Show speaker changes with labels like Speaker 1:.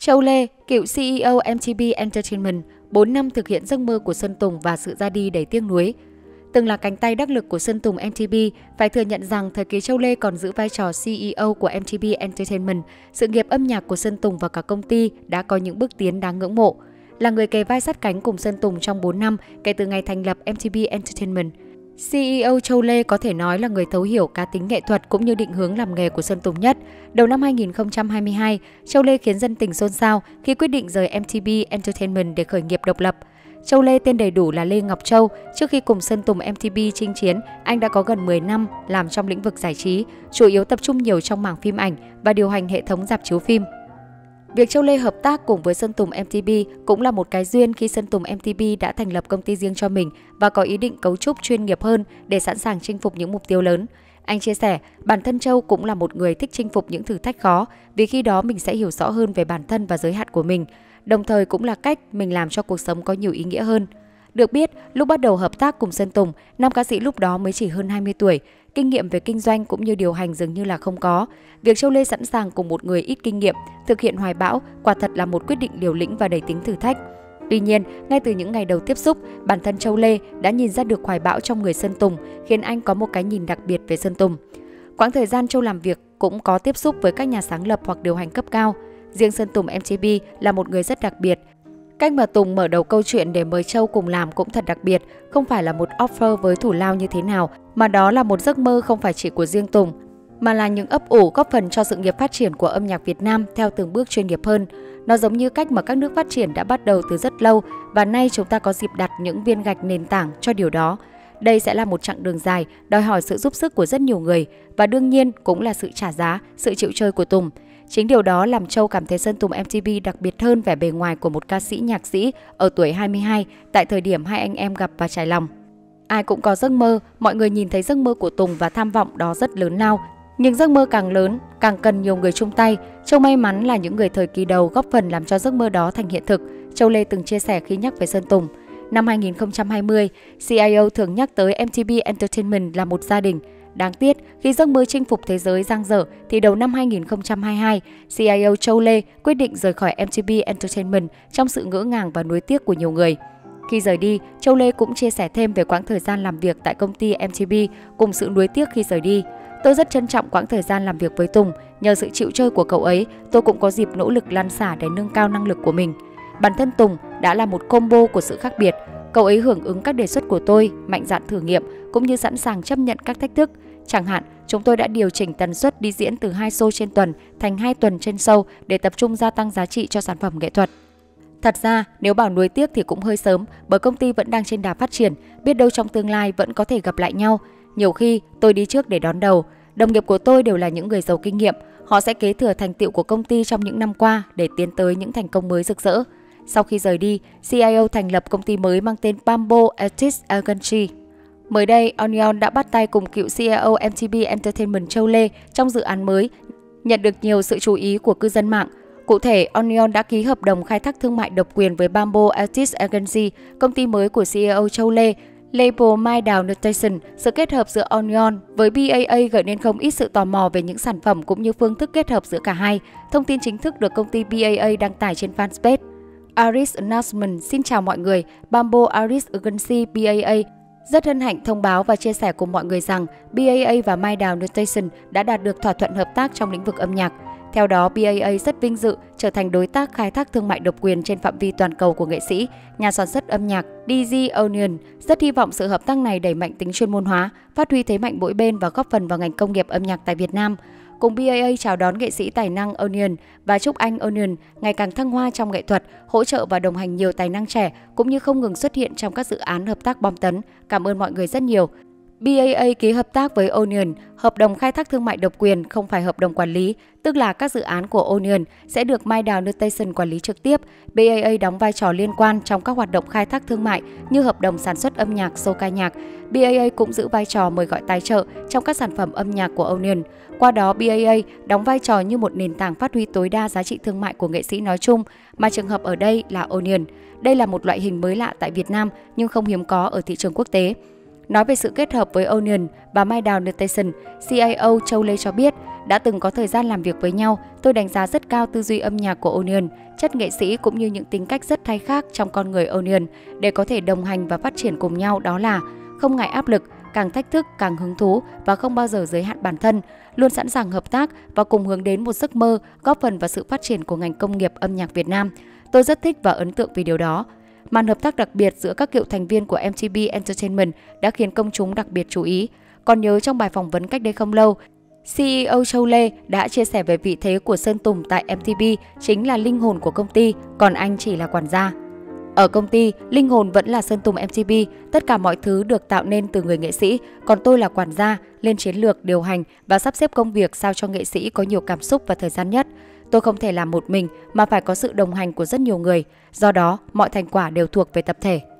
Speaker 1: Châu Lê, cựu CEO MTV Entertainment, 4 năm thực hiện giấc mơ của Sơn Tùng và sự ra đi đầy tiếc nuối. Từng là cánh tay đắc lực của Sơn Tùng MTV, phải thừa nhận rằng thời kỳ Châu Lê còn giữ vai trò CEO của MTV Entertainment, sự nghiệp âm nhạc của Sơn Tùng và cả công ty đã có những bước tiến đáng ngưỡng mộ. Là người kề vai sát cánh cùng Sơn Tùng trong 4 năm kể từ ngày thành lập MTV Entertainment, CEO Châu Lê có thể nói là người thấu hiểu cá tính nghệ thuật cũng như định hướng làm nghề của Sơn Tùng nhất. Đầu năm 2022, Châu Lê khiến dân tình xôn xao khi quyết định rời MTV Entertainment để khởi nghiệp độc lập. Châu Lê tên đầy đủ là Lê Ngọc Châu. Trước khi cùng Sơn Tùng MTV chinh chiến, anh đã có gần 10 năm làm trong lĩnh vực giải trí, chủ yếu tập trung nhiều trong mảng phim ảnh và điều hành hệ thống rạp chiếu phim. Việc Châu Lê hợp tác cùng với Sơn Tùng MTV cũng là một cái duyên khi Sơn Tùng MTV đã thành lập công ty riêng cho mình và có ý định cấu trúc chuyên nghiệp hơn để sẵn sàng chinh phục những mục tiêu lớn. Anh chia sẻ, bản thân Châu cũng là một người thích chinh phục những thử thách khó vì khi đó mình sẽ hiểu rõ hơn về bản thân và giới hạn của mình. Đồng thời cũng là cách mình làm cho cuộc sống có nhiều ý nghĩa hơn. Được biết, lúc bắt đầu hợp tác cùng Sơn Tùng, nam ca sĩ lúc đó mới chỉ hơn 20 tuổi. Kinh nghiệm về kinh doanh cũng như điều hành dường như là không có. Việc Châu Lê sẵn sàng cùng một người ít kinh nghiệm thực hiện hoài bão quả thật là một quyết định liều lĩnh và đầy tính thử thách. Tuy nhiên, ngay từ những ngày đầu tiếp xúc, bản thân Châu Lê đã nhìn ra được hoài bão trong người Sơn Tùng, khiến anh có một cái nhìn đặc biệt về Sơn Tùng. Quãng thời gian Châu làm việc cũng có tiếp xúc với các nhà sáng lập hoặc điều hành cấp cao. Riêng Sơn Tùng MTV là một người rất đặc biệt. Cách mà Tùng mở đầu câu chuyện để mời Châu cùng làm cũng thật đặc biệt, không phải là một offer với thủ lao như thế nào, mà đó là một giấc mơ không phải chỉ của riêng Tùng, mà là những ấp ủ góp phần cho sự nghiệp phát triển của âm nhạc Việt Nam theo từng bước chuyên nghiệp hơn. Nó giống như cách mà các nước phát triển đã bắt đầu từ rất lâu và nay chúng ta có dịp đặt những viên gạch nền tảng cho điều đó. Đây sẽ là một chặng đường dài, đòi hỏi sự giúp sức của rất nhiều người và đương nhiên cũng là sự trả giá, sự chịu chơi của Tùng. Chính điều đó làm Châu cảm thấy Sơn Tùng MTV đặc biệt hơn vẻ bề ngoài của một ca sĩ nhạc sĩ ở tuổi 22 tại thời điểm hai anh em gặp và trải lòng. Ai cũng có giấc mơ, mọi người nhìn thấy giấc mơ của Tùng và tham vọng đó rất lớn lao. Nhưng giấc mơ càng lớn, càng cần nhiều người chung tay. Châu may mắn là những người thời kỳ đầu góp phần làm cho giấc mơ đó thành hiện thực. Châu Lê từng chia sẻ khi nhắc về Sơn Tùng. Năm 2020, CIO thường nhắc tới MTV Entertainment là một gia đình. Đáng tiếc, khi giấc mơ chinh phục thế giới dang dở thì đầu năm 2022, CIO Châu Lê quyết định rời khỏi MTV Entertainment trong sự ngỡ ngàng và nuối tiếc của nhiều người. Khi rời đi, Châu Lê cũng chia sẻ thêm về quãng thời gian làm việc tại công ty MTV cùng sự nuối tiếc khi rời đi. Tôi rất trân trọng quãng thời gian làm việc với Tùng, nhờ sự chịu chơi của cậu ấy, tôi cũng có dịp nỗ lực lăn xả để nâng cao năng lực của mình. Bản thân Tùng đã là một combo của sự khác biệt. Cậu ấy hưởng ứng các đề xuất của tôi, mạnh dạn thử nghiệm cũng như sẵn sàng chấp nhận các thách thức. Chẳng hạn, chúng tôi đã điều chỉnh tần suất đi diễn từ 2 show trên tuần thành 2 tuần trên show để tập trung gia tăng giá trị cho sản phẩm nghệ thuật. Thật ra, nếu bảo nuối tiếc thì cũng hơi sớm, bởi công ty vẫn đang trên đà phát triển, biết đâu trong tương lai vẫn có thể gặp lại nhau. Nhiều khi, tôi đi trước để đón đầu. Đồng nghiệp của tôi đều là những người giàu kinh nghiệm, họ sẽ kế thừa thành tựu của công ty trong những năm qua để tiến tới những thành công mới rực rỡ. Sau khi rời đi, CIO thành lập công ty mới mang tên Bamboo Artist Agency. Mới đây, Onion đã bắt tay cùng cựu CEO MTV Entertainment Châu Lê trong dự án mới, nhận được nhiều sự chú ý của cư dân mạng. Cụ thể, Onion đã ký hợp đồng khai thác thương mại độc quyền với Bamboo Artist Agency, công ty mới của CEO Châu Lê, label My Down Notation. Sự kết hợp giữa Onion với BAA gợi nên không ít sự tò mò về những sản phẩm cũng như phương thức kết hợp giữa cả hai. Thông tin chính thức được công ty BAA đăng tải trên fanpage. Aris Announcement. Xin chào mọi người, Bamboo Aris Agency BAA rất hân hạnh thông báo và chia sẻ cùng mọi người rằng BAA và My Down Notation đã đạt được thỏa thuận hợp tác trong lĩnh vực âm nhạc. Theo đó, BAA rất vinh dự trở thành đối tác khai thác thương mại độc quyền trên phạm vi toàn cầu của nghệ sĩ, nhà sản xuất âm nhạc DG Onion. Rất hy vọng sự hợp tác này đẩy mạnh tính chuyên môn hóa, phát huy thế mạnh mỗi bên và góp phần vào ngành công nghiệp âm nhạc tại Việt Nam. Cùng BAA chào đón nghệ sĩ tài năng Onion và chúc anh Onion ngày càng thăng hoa trong nghệ thuật, hỗ trợ và đồng hành nhiều tài năng trẻ cũng như không ngừng xuất hiện trong các dự án hợp tác bom tấn. Cảm ơn mọi người rất nhiều. BAA ký hợp tác với Onion, hợp đồng khai thác thương mại độc quyền không phải hợp đồng quản lý, tức là các dự án của Onion sẽ được My Down Notation quản lý trực tiếp. BAA đóng vai trò liên quan trong các hoạt động khai thác thương mại như hợp đồng sản xuất âm nhạc, show ca nhạc. BAA cũng giữ vai trò mời gọi tài trợ trong các sản phẩm âm nhạc của Onion. Qua đó, BAA đóng vai trò như một nền tảng phát huy tối đa giá trị thương mại của nghệ sĩ nói chung, mà trường hợp ở đây là Onion. Đây là một loại hình mới lạ tại Việt Nam nhưng không hiếm có ở thị trường quốc tế. Nói về sự kết hợp với Onion và My Down Notation, CIO Châu Lê cho biết Đã từng có thời gian làm việc với nhau, tôi đánh giá rất cao tư duy âm nhạc của Onion, chất nghệ sĩ cũng như những tính cách rất thay khác trong con người Onion để có thể đồng hành và phát triển cùng nhau, đó là không ngại áp lực, càng thách thức càng hứng thú và không bao giờ giới hạn bản thân, luôn sẵn sàng hợp tác và cùng hướng đến một giấc mơ, góp phần vào sự phát triển của ngành công nghiệp âm nhạc Việt Nam. Tôi rất thích và ấn tượng vì điều đó. Màn hợp tác đặc biệt giữa các cựu thành viên của MTV Entertainment đã khiến công chúng đặc biệt chú ý. Còn nhớ trong bài phỏng vấn cách đây không lâu, CEO Châu Lê đã chia sẻ về vị thế của Sơn Tùng tại MTV chính là linh hồn của công ty, còn anh chỉ là quản gia. Ở công ty, linh hồn vẫn là Sơn Tùng MTV, tất cả mọi thứ được tạo nên từ người nghệ sĩ, còn tôi là quản gia, lên chiến lược, điều hành và sắp xếp công việc sao cho nghệ sĩ có nhiều cảm xúc và thời gian nhất. Tôi không thể làm một mình mà phải có sự đồng hành của rất nhiều người, do đó mọi thành quả đều thuộc về tập thể.